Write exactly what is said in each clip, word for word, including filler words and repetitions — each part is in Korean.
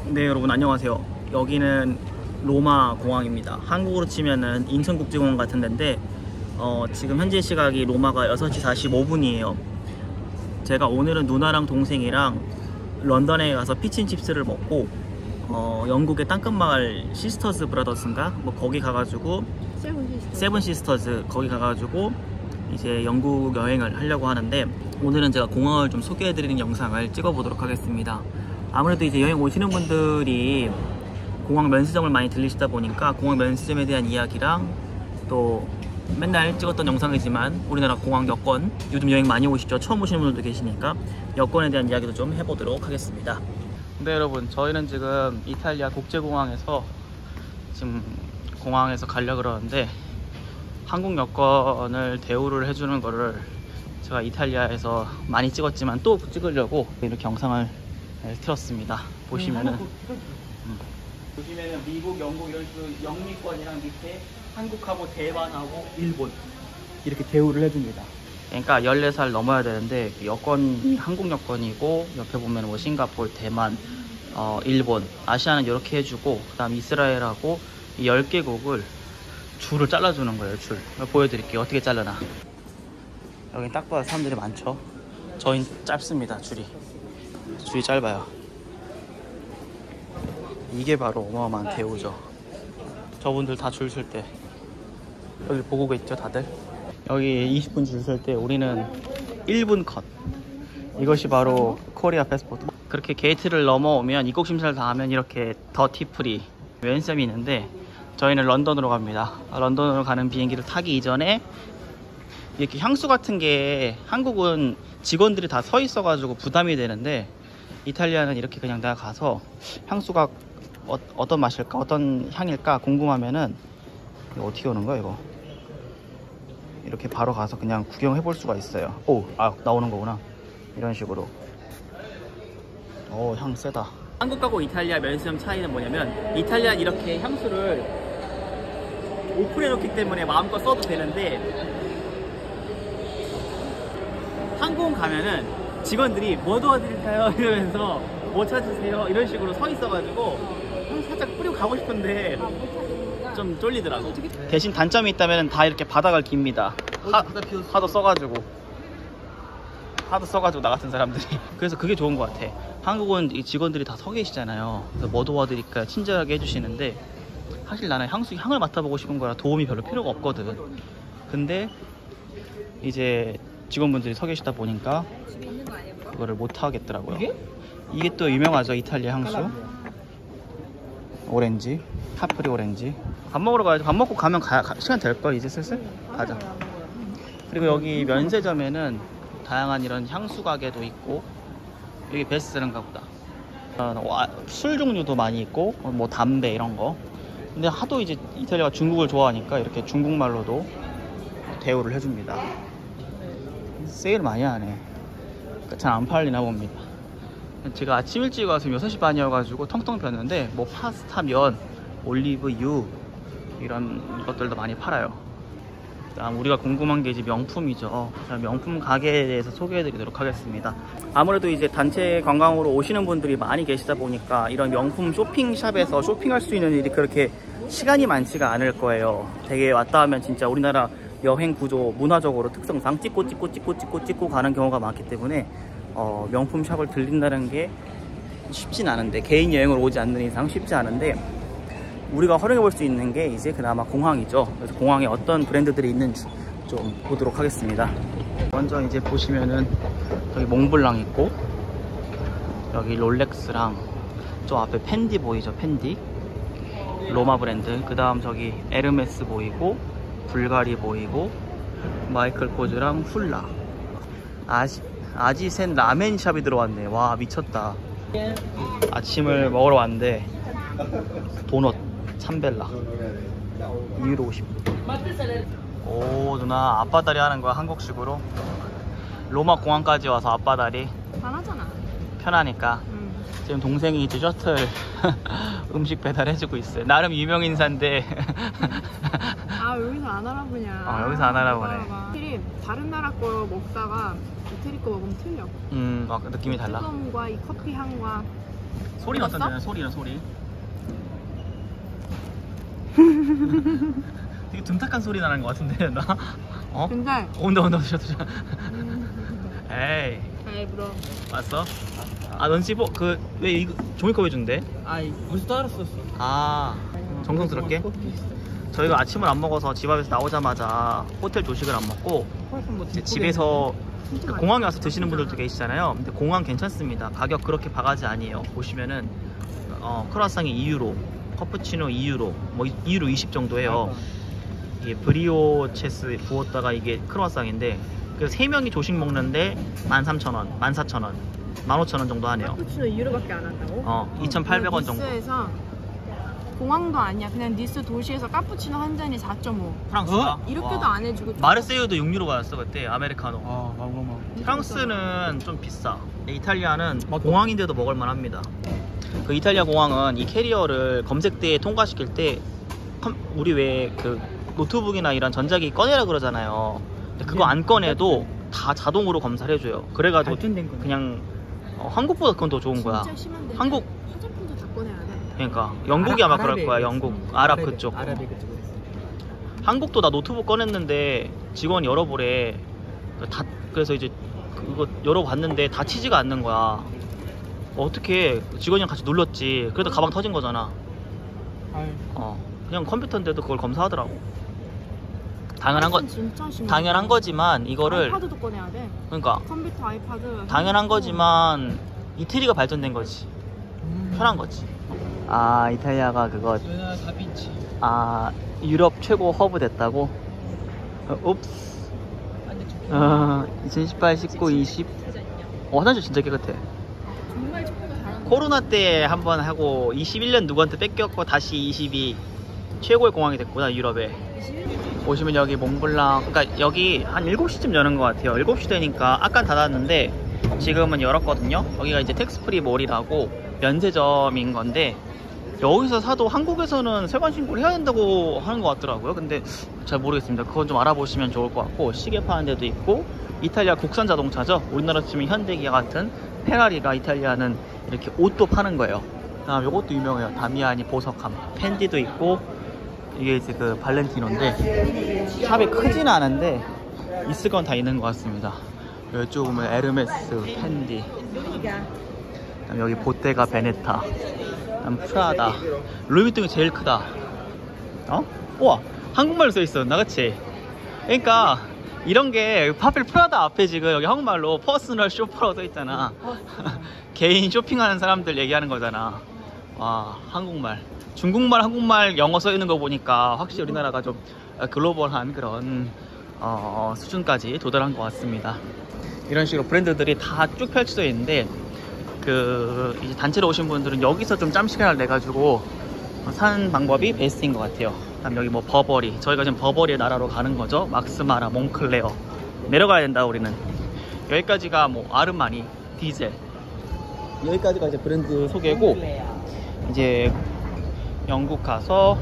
네, 여러분 안녕하세요. 여기는 로마 공항입니다. 한국으로 치면은 인천국제공항 같은 데인데 어, 지금 현재 시각이 로마가 여섯 시 사십오 분이에요 제가 오늘은 누나랑 동생이랑 런던에 가서 피치앤칩스를 먹고 어, 영국의 땅끝마을 시스터즈 브라더스인가? 뭐 거기 가가지고 세븐 시스터즈. 세븐 시스터즈 거기 가가지고 이제 영국 여행을 하려고 하는데, 오늘은 제가 공항을 좀 소개해드리는 영상을 찍어보도록 하겠습니다. 아무래도 이제 여행 오시는 분들이 공항 면세점을 많이 들리시다 보니까 공항 면세점에 대한 이야기랑, 또 맨날 찍었던 영상이지만 우리나라 공항 여권, 요즘 여행 많이 오시죠? 처음 오시는 분들도 계시니까 여권에 대한 이야기도 좀 해보도록 하겠습니다. 네, 여러분, 저희는 지금 이탈리아 국제공항에서 지금 공항에서 가려고 그러는데, 한국 여권을 대우를 해주는 거를 제가 이탈리아에서 많이 찍었지만 또 찍으려고 이렇게 영상을 틀었습니다. 보시면은 음. 보시면은 미국, 영국 이런 식으로 영미권이랑 밑에 한국하고 대만하고 일본 이렇게 대우를 해줍니다. 그러니까 열네 살 넘어야 되는데 여권이 한국 여권이고, 옆에 보면 뭐 싱가포르, 대만, 어, 일본, 아시아는 이렇게 해주고, 그 다음 이스라엘하고 이 열 개국을 줄을 잘라주는 거예요. 줄 보여드릴게요. 어떻게 잘라나. 여긴 딱 봐도 사람들이 많죠. 저희는 짧습니다. 줄이 줄이 짧아요. 이게 바로 어마어마한 대우죠. 저분들 다 줄 쓸 때 여기 보고 계시죠 다들? 여기 이십 분 줄 쓸 때 우리는 일 분 컷. 이것이 바로 코리아 패스포트. 그렇게 게이트를 넘어오면 입국 심사를 다 하면 이렇게 더티 프리 면세점이 있는데, 저희는 런던으로 갑니다. 런던으로 가는 비행기를 타기 이전에 이렇게 향수 같은 게, 한국은 직원들이 다 서 있어 가지고 부담이 되는데 이탈리아는 이렇게 그냥 내가 가서 향수가 어, 어떤 맛일까, 어떤 향일까 궁금하면은, 이거 어떻게 오는 거야 이거? 이렇게 바로 가서 그냥 구경해 볼 수가 있어요. 오, 아, 나오는 거구나. 이런 식으로. 오, 향 세다. 한국하고 이탈리아 면세점 차이는 뭐냐면, 이탈리아는 이렇게 향수를 오픈해 놓기 때문에 마음껏 써도 되는데, 한국 가면은 직원들이 뭐 도와드릴까요? 이러면서 뭐 찾으세요? 이런 식으로 서 있어가지고 살짝 뿌리고 가고 싶은데 좀 쫄리더라고. 대신 단점이 있다면 다 이렇게 바닥을 깁니다. 하, 하도 써가지고 하도 써가지고 나 같은 사람들이. 그래서 그게 좋은 것 같아. 한국은 이 직원들이 다 서 계시잖아요. 그래서 뭐 도와드릴까요? 친절하게 해주시는데, 사실 나는 향수 향을 맡아보고 싶은 거라 도움이 별로 필요가 없거든. 근데 이제 직원분들이 서 계시다 보니까 그거를 못 하겠더라고요. 이게? 이게 또 유명하죠, 이탈리아 향수. 오렌지, 카프리 오렌지. 밥 먹으러 가야지. 밥 먹고 가면 가, 가, 시간 될걸 이제 슬슬? 가자. 그리고 여기 면세점에는 다양한 이런 향수 가게도 있고, 여기 베스트셀러인가 보다. 어, 술 종류도 많이 있고, 뭐 담배 이런 거. 근데 하도 이제 이탈리아가 중국을 좋아하니까 이렇게 중국말로도 대우를 해줍니다. 세일 많이 하네. 잘 안 팔리나 봅니다. 제가 아침 일찍 와서 여섯 시 반이어가지고 텅텅 비었는데, 뭐 파스타, 면, 올리브유 이런 것들도 많이 팔아요. 다음 우리가 궁금한 게 이제 명품이죠. 자, 명품 가게에 대해서 소개해드리도록 하겠습니다. 아무래도 이제 단체 관광으로 오시는 분들이 많이 계시다 보니까 이런 명품 쇼핑샵에서 쇼핑할 수 있는 일이 그렇게 시간이 많지가 않을 거예요. 되게 왔다 하면 진짜 우리나라 여행 구조, 문화적으로 특성상 찍고 찍고 찍고 찍고 찍고 가는 경우가 많기 때문에 어, 명품 샵을 들린다는 게 쉽진 않은데, 개인 여행으로 오지 않는 이상 쉽지 않은데, 우리가 활용해 볼 수 있는 게 이제 그나마 공항이죠. 그래서 공항에 어떤 브랜드들이 있는지 좀 보도록 하겠습니다. 먼저 이제 보시면은 여기 몽블랑 있고, 여기 롤렉스랑 저 앞에 펜디 보이죠? 펜디 로마 브랜드. 그 다음 저기 에르메스 보이고, 불가리 보이고, 마이클 코즈랑 훌라. 아지, 아지센 라멘샵이 들어왔네. 와, 미쳤다. 아침을 먹으러 왔는데 도넛 참벨라 이 유로 오십. 오, 누나 앞바다리 하는 거야, 한국식으로? 로마 공항까지 와서 앞바다리 안 하잖아. 편하니까. 음. 지금 동생이 이제 셔틀 음식 배달해주고 있어요. 나름 유명 인사인데 아, 여기서 안 알아보냐. 어, 여기서 안 알아보네. 확실히 다른 나라 거 먹다가 이태리 거 먹으면 틀려. 음, 아, 느낌이 달라. 뜨거움과 이 커피 향과 소리는 익었어? 어떤데? 소리는 소리. 되게 둔탁한 소리 나는 것 같은데 나. 어? 근데 온다 온다 드셔 드셔. 에이 잘 불어. 왔어? 아 넌 씹어? 그 왜 이거 종이컵 해준대? 아 벌써 따랐었어. 아 정성스럽게? 저희가 아침을 안 먹어서 집 앞에서 나오자마자 호텔 조식을 안 먹고 이제 집에서 그 공항에 와서 드시는 분들도 계시잖아요. 근데 공항 괜찮습니다. 가격 그렇게 바가지 아니에요. 보시면은 어, 크로아상이 이 유로, 커푸치노 이 유로, 뭐 이 유로 이십 정도예요. 이게 브리오체스 부었다가 이게 크로아상인데 그래서 세 명이 조식 먹는데 만 삼천 원, 만 사천 원, 만 오천 원 정도 하네요. 카푸치노 이 유로밖에 안 한다고? 어, 이천팔백 원 정도. 니스에서 공항도 아니야. 그냥 니스 도시에서 카푸치노 한 잔이 사 점 오. 프랑스가? 이렇게도 와. 안 해주고. 마르세유도 육 유로 받았어 그때 아메리카노. 아 마구마. 프랑스는 좀 비싸. 이탈리아는 공항인데도 먹을만 합니다. 그 이탈리아 공항은 이 캐리어를 검색대에 통과시킬 때 컴- 우리 왜 그 노트북이나 이런 전자기기 꺼내라 그러잖아요. 근데 그거 안 꺼내도 다 자동으로 검사를 해줘요. 그래가지고 발전된 거. 그냥 어, 한국보다 그건 더 좋은 거야. 진짜 심한데. 한국 화장품도 다 꺼내야 돼. 그러니까 영국이 아마 그럴 거야. 영국 아랍 그쪽. 아랍이 그쪽으로 했어. 한국도 나 노트북 꺼냈는데 직원이 열어보래. 다 그래서 이제 그거 열어봤는데 닫히지가 않는 거야. 어떻게 직원이랑 같이 눌렀지. 그래도 가방 터진 거잖아. 아유. 어 그냥 컴퓨터인데도 그걸 검사하더라고. 당연한 거 진짜 심해. 당연한 거지만 이거를 아이파드도 꺼내야 돼. 그러니까 컴퓨터, 아이파드. 당연한 거지만 이태리가 발전된 거지. 음. 편한 거지. 아 이탈리아가 그거 누나 다빈치. 아 유럽 최고 허브 됐다고? 어, 옵스. 어, 이천십팔, 십구, 이십. 어, 화장실 진짜 깨끗해. 정말 청소가 잘하는 거. 코로나 때 한 번 하고 이십일 년 누구한테 뺏겼고 다시 이십이 최고의 공항이 됐구나 유럽에. 보시면 여기 몽블랑, 그러니까 여기 한 일곱 시쯤 여는 것 같아요. 일곱 시 되니까 아까 닫았는데 지금은 열었거든요. 여기가 이제 텍스프리 몰이라고 면세점인 건데 여기서 사도 한국에서는 세관 신고를 해야 된다고 하는 것 같더라고요. 근데 잘 모르겠습니다. 그건 좀 알아보시면 좋을 것 같고, 시계 파는 데도 있고, 이탈리아 국산 자동차죠. 우리나라 치면 현대기아 같은 페라리가 이탈리아는 이렇게 옷도 파는 거예요. 다음 요것도 유명해요. 다미아니 보석함. 펜디도 있고, 이게 이제 그 발렌티노인데 샵이 크진 않은데 있을 건 다 있는 것 같습니다. 이쪽 보면 에르메스, 펜디, 그다음 여기 보테가 베네타, 그다음 프라다, 루이비통이 제일 크다. 어? 우와, 한국말로 써있어. 나같이. 그러니까 이런 게 하필 프라다 앞에 지금 여기 한국말로 퍼스널 쇼퍼라고 써있잖아. 개인 쇼핑하는 사람들 얘기하는 거잖아. 와, 한국말. 중국말, 한국말, 영어 써있는 거 보니까 확실히 우리나라가 좀 글로벌한 그런 어, 수준까지 도달한 것 같습니다. 이런 식으로 브랜드들이 다 쭉 펼쳐져 있는데 그 이제 단체로 오신 분들은 여기서 좀 짬 시간을 내가지고 사는 방법이 베스트인 것 같아요. 그다음 여기 뭐 버버리, 저희가 지금 버버리의 나라로 가는 거죠. 막스마라, 몽클레어 내려가야 된다. 우리는 여기까지가 뭐 아르마니, 디젤, 여기까지가 이제 브랜드 소개고, 이제 영국 가서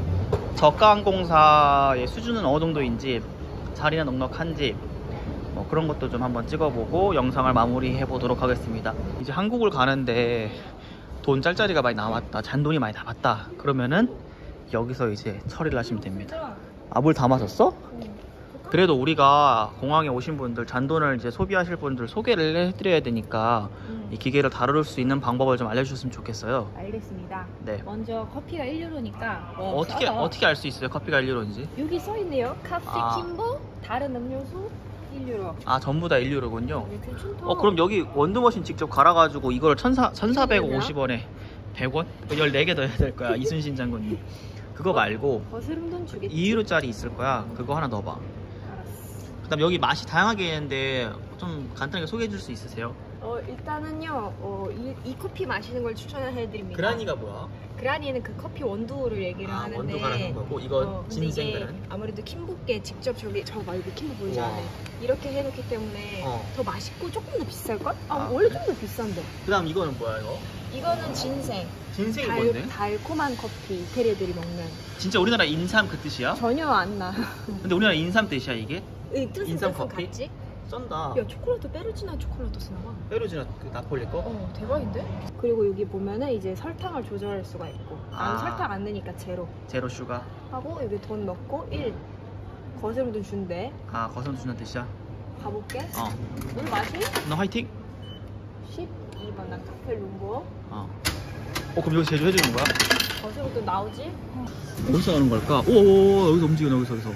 저가항공사의 수준은 어느 정도인지, 자리는 넉넉한지 뭐 그런 것도 좀 한번 찍어보고 영상을 마무리해 보도록 하겠습니다. 이제 한국을 가는데 돈 짤짤이가 많이 남았다, 잔돈이 많이 남았다 그러면은 여기서 이제 처리를 하시면 됩니다. 아, 물 다 마셨어? 그래도 우리가 공항에 오신 분들, 잔돈을 이제 소비하실 분들 소개를 해드려야 되니까 음. 이 기계를 다룰 수 있는 방법을 좀 알려주셨으면 좋겠어요. 알겠습니다. 네. 먼저 커피가 일 유로니까 어, 어떻게 싸다. 어떻게 알 수 있어요? 커피가 일 유로인지? 여기 써 있네요. 카페 아. 킴보 다른 음료수 일 유로. 아, 전부 다 일 유로군요. 여기 괜찮다. 어, 그럼 여기 원두머신 직접 갈아가지고 이걸 천사백오십 원에 백 원? 열네 개 더 해야 될 거야. 이순신 장군님. 그거 말고 거스름 돈 주겠지. 이 유로짜리 있을 거야. 그거 하나 넣어봐. 알았어. 그 다음 여기 맛이 다양하게 있는데 좀 간단하게 소개해 줄 수 있으세요? 어, 일단은요, 어, 이, 이 커피 마시는 걸 추천해드립니다. 그라니가 뭐야? 그라니는 그 커피 원두를 얘기를 아, 하는데. 원두 갈아놓은 거고, 이거 어, 근데 이게 진생그라니? 아무래도 킴보께 직접 저기 저 말고 킴보 보이지 우와. 않아요? 이렇게 해놓기 때문에 어. 더 맛있고 조금 더 비쌀걸? 아, 아, 원래 그래? 좀 더 비싼데. 그 다음 이거는 뭐야 이거? 이거는 진생. 진생이 달, 뭔데? 달콤한 커피 이태리들이 먹는. 진짜 우리나라 인삼 그 뜻이야? 전혀 안 나. 근데 우리나라 인삼 뜻이야 이게? 이 뜻은 인삼 뜻은 커피? 같지? 쩐다. 야 초콜릿 페루지나 초콜릿 쓰나봐. 페루지나 그 나폴리 거? 어 대박인데? 그리고 여기 보면은 이제 설탕을 조절할 수가 있고 나는 아. 설탕 안 넣으니까 제로 제로 슈가. 하고 여기 돈 넣고 일 거스름돈 준대. 아 거선 주는 뜻이야. 가볼게. 어. 물 맛이 너 화이팅. 십이 번 난 카페 룸보. 어. 어 그럼 여기 제조해 주는 거야? 거스름돈 나오지? 어디서 나오는 걸까? 오오오 여기서 움직여 여기서 여기서.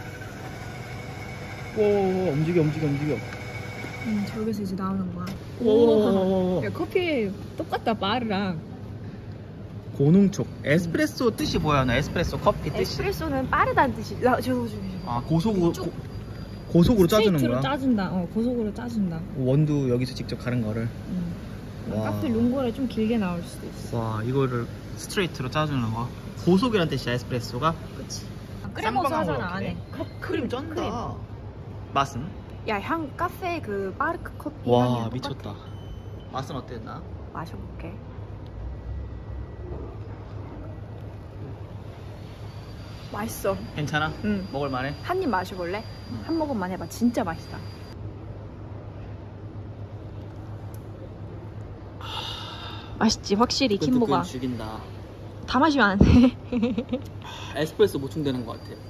오 움직여 움직여 움직여. 음 저기서 이제 나오는 거야. 오. 야 커피 똑같다 바르랑. 고농촉. 에스프레소 뜻이 뭐야? 나 에스프레소 커피 뜻이. 에스프레소는 빠르다는 뜻이. 나 저거 저거. 아 고속으로 고, 고속으로 짜주는 스트레이트로 거야? 짜준다. 어 고속으로 짜준다. 원두 여기서 직접 가른 거를. 음. 와. 카페 롱고래 좀 길게 나올 수도 있어. 와 이거를 스트레이트로 짜주는 거. 고속이란 뜻이야 에스프레소가. 그치. 끓여서 하잖아 안에. 크림 쩐다. 맛은? 야향 카페 그 빠르크 커피 와 향이랑 미쳤다. 똑같아. 맛은 어땠나? 마셔볼게. 맛있어. 괜찮아? 응. 먹을만해? 한 입 마셔볼래? 응. 한 모금만 해봐. 진짜 맛있다. 맛있지 확실히 킴보가. 죽인다. 다 마시면 안 돼. 에스프레소 보충되는 것 같아.